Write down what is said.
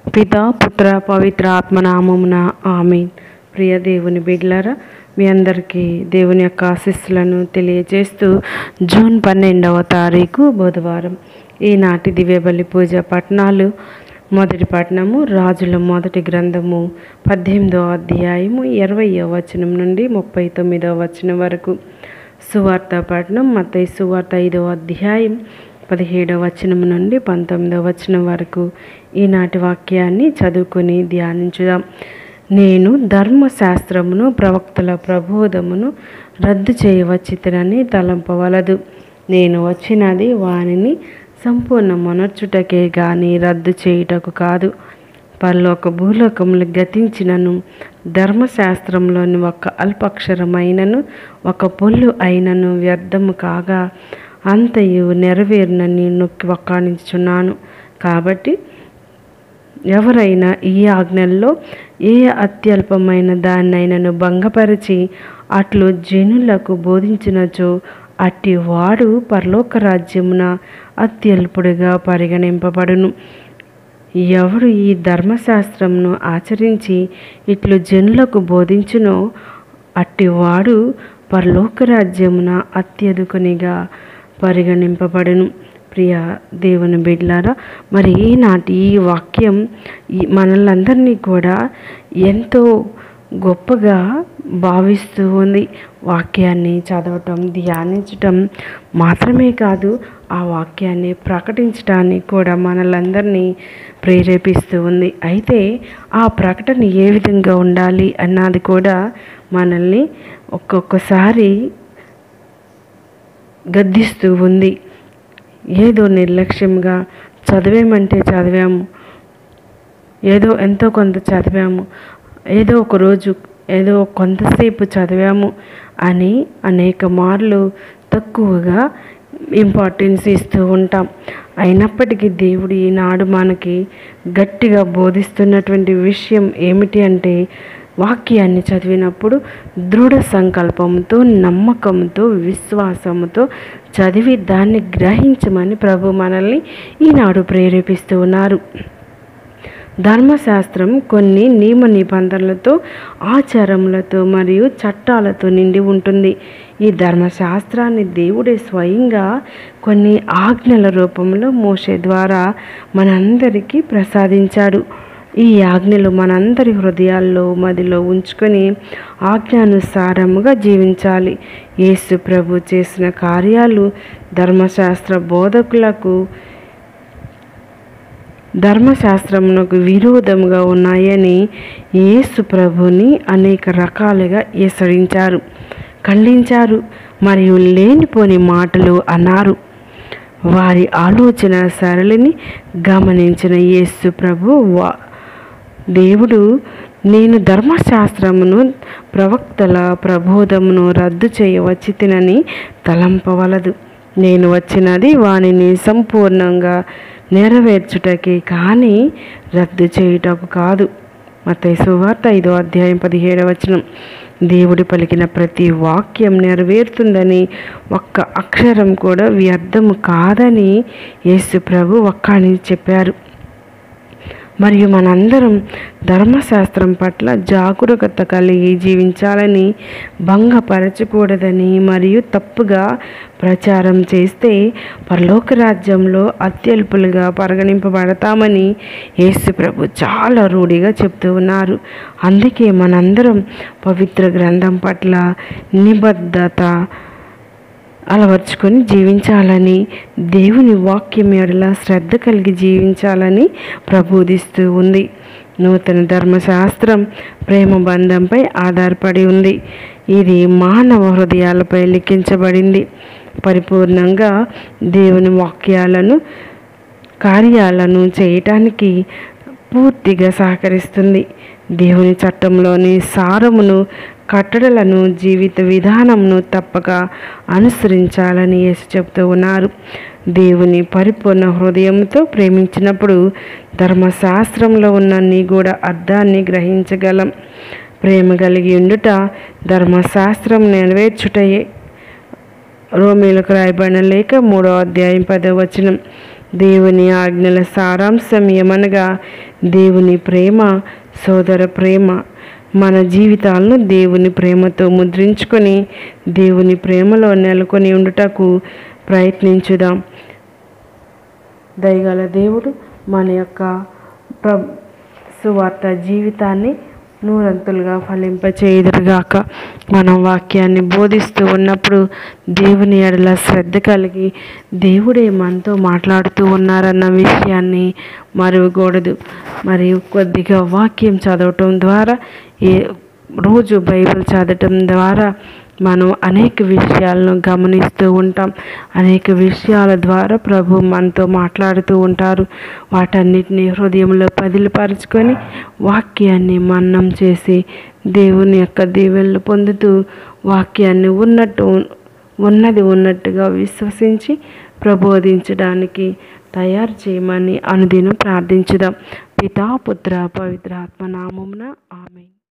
పితా పుత్ర పవిత్ర ఆత్మనామమున ఆమేన్. ప్రియ దేవుని బిడ్డలారా, మీ అందరికీ దేవుని యొక్క ఆశీస్సులను తెలియజేస్తూ జూన్ 12వ తారీఖు బుధవారం ఈనాటి దివ్యబలి పూజ పఠనాలు. మొదటి పఠనము రాజుల మొదటి గ్రంథము 18వ అధ్యాయము 20వ వచనం నుండి 39వ వచనం వరకు. సువార్త పఠనం మత్తయి సువార్త 5వ అధ్యాయం 17వ వచనం నుండి 19వ వచనం వరకు. ఈనాటి వాక్యాన్ని చదువుకొని ధ్యానించుదాం. నేను ధర్మశాస్త్రమును ప్రవక్తల ప్రబోధమును రద్దు చేయవచ్చితినని తలంపవలదు. నేను వచ్చినది వానిని సంపూర్ణ మొనర్చుటకే గాని రద్దు చేయుటకు కాదు. పరలోక భూలోకములు గతించినను ధర్మశాస్త్రంలోని ఒక అల్పక్షరమైనను ఒక పొల్లు అయినను వ్యర్థము కాగా అంతయు నెరవేరునని నొక్కి వక్కాణించుచున్నాను. కాబట్టి ఎవరైనా ఈ ఆజ్ఞల్లో ఏ అత్యల్పమైన దాన్నైనను భంగపరిచి అట్లు జనులకు బోధించినచో అట్టి వాడు పరలోక రాజ్యమున అత్యల్పుడిగా పరిగణింపబడును. ఎవడు ఈ ధర్మశాస్త్రమును ఆచరించి ఇట్లు జనులకు బోధించునో అట్టివాడు పరలోక రాజ్యమున అత్యధికునిగా పరిగణింపబడును. ప్రియ దేవుని బిడ్డలారా, మరి ఈనాటి ఈ వాక్యం మనలందరినీ కూడా ఎంతో గొప్పగా భావిస్తూ ఉంది. వాక్యాన్ని చదవటం, ధ్యానించటం మాత్రమే కాదు, ఆ వాక్యాన్ని ప్రకటించడానికి కూడా మనలందరినీ ప్రేరేపిస్తూ ఉంది. అయితే ఆ ప్రకటన ఏ విధంగా ఉండాలి అన్నది కూడా మనల్ని ఒక్కొక్కసారి గద్దిస్తూ ఉంది. ఏదో నిర్లక్ష్యంగా చదివేమంటే చదివాము, ఏదో ఎంతో కొంత చదివాము, ఏదో ఒకరోజు ఏదో కొంతసేపు చదివాము అని అనేక మార్లు తక్కువగా ఇంపార్టెన్స్ ఇస్తూ ఉంటాం. అయినప్పటికీ దేవుడు ఈనాడు మనకి గట్టిగా బోధిస్తున్నటువంటి విషయం ఏమిటి అంటే, వాక్యాన్ని చదివినప్పుడు దృఢ సంకల్పంతో, నమ్మకంతో, విశ్వాసంతో చదివి దాన్ని గ్రహించమని ప్రభు మనల్ని ఈనాడు ప్రేరేపిస్తూ ఉన్నారు. ధర్మశాస్త్రం కొన్ని నియమ నిబంధనలతో, ఆచారములతో మరియు చట్టాలతో నిండి ఉంటుంది. ఈ ధర్మశాస్త్రాన్ని దేవుడే స్వయంగా కొన్ని ఆజ్ఞల రూపంలో మోషే ద్వారా మనందరికీ ప్రసాదించాడు. ఈ ఆజ్ఞలు మనందరి హృదయాల్లో మదిలో ఉంచుకొని ఆజ్ఞానుసారముగా జీవించాలి. యేసు ప్రభు చేసిన కార్యాలు ధర్మశాస్త్రమునకు విరోధముగా ఉన్నాయని యేసు ప్రభుని అనేక రకాలుగా హెచ్చరించారు, ఖండించారు మరియు లేనిపోని మాటలు అన్నారు. వారి ఆలోచన సరళిని గమనించిన యేసు ప్రభు దేవుడు, నేను ధర్మశాస్త్రమును ప్రవక్తల ప్రబోధమును రద్దు చేయవచ్చితినని తలంపవలదు. నేను వచ్చినది వానిని సంపూర్ణంగా నెరవేర్చుటకే కానీ రద్దు చేయుటకు కాదు. మత్తయి సువార్త 5వ అధ్యాయం 17వ వచనం. దేవుడు పలికిన ప్రతి వాక్యం నెరవేరుతుందని, ఒక్క అక్షరం కూడా వ్యర్థము కాదని యేసు ప్రభు వక్కాణించి చెప్పారు. మరియు మనందరం ధర్మశాస్త్రం పట్ల జాగరూకత కలిగి జీవించాలని, భంగపరచకూడదని మరియు తప్పుగా ప్రచారం చేస్తే పరలోక రాజ్యంలో అత్యల్పులుగా పరిగణింపబడతామని యేసు ప్రభు చాలా రూఢిగా చెప్తూ ఉన్నారు. అందుకే మనందరం పవిత్ర గ్రంథం పట్ల నిబద్ధత అలవర్చుకొని జీవించాలని, దేవుని వాక్యం ఎడల శ్రద్ధ కలిగి జీవించాలని ప్రబోధిస్తూ ఉంది. నూతన ధర్మశాస్త్రం ప్రేమ బంధంపై ఆధారపడి ఉంది. ఇది మానవ హృదయాలపై లిఖించబడింది. పరిపూర్ణంగా దేవుని కార్యాలను చేయటానికి పూర్తిగా సహకరిస్తుంది. దేవుని చట్టంలోని సారమును, కట్టడలను, జీవిత విధానమును తప్పక అనుసరించాలని యేసు చెబుతూ ఉన్నారు. దేవుని పరిపూర్ణ హృదయంతో ప్రేమించినప్పుడు ధర్మశాస్త్రంలో ఉన్న నిగూఢ అర్థాన్ని గ్రహించగలం. ప్రేమ కలిగి ఉండుట ధర్మశాస్త్రం నెరవేర్చుటయే. రోమీయులకు రాయబడిన లేఖ 3వ అధ్యాయం 10వ వచనం. దేవుని ఆజ్ఞల సారాంశం ఏమనగా దేవుని ప్రేమ, సోదర ప్రేమ. మన జీవితాలను దేవుని ప్రేమతో ముద్రించుకొని దేవుని ప్రేమలో నెలకొని ఉండుటకు ప్రయత్నించుదాం. దయగల దేవుడు మన యొక్క సువార్త జీవితాన్ని నూరంతులుగా ఫలింపచేయుదురుగాక. మనం వాక్యాన్ని బోధిస్తూ ఉన్నప్పుడు దేవుని ఎడల శ్రద్ధ కలిగి దేవుడే మనతో మాట్లాడుతూ ఉన్నారన్న విషయాన్ని మరువకూడదు. మరియు కొద్దిగా వాక్యం చదవటం ద్వారా, రోజు బైబిల్ చదవటం ద్వారా మనం అనేక విషయాలను గమనిస్తూ ఉంటాం. అనేక విషయాల ద్వారా ప్రభు మనతో మాట్లాడుతూ ఉంటారు. వాటన్నిటిని హృదయంలో పదిలపరుచుకొని వాక్యాన్ని మననం చేసి దేవుని యొక్క దీవెనలు పొందుతూ వాక్యాన్ని ఉన్నది ఉన్నట్టుగా విశ్వసించి ప్రబోధించడానికి తయారు చేయమని అనుదినం ప్రార్థించుదాం. పితా, పుత్ర, పవిత్ర ఆత్మ నామమున ఆమేన్.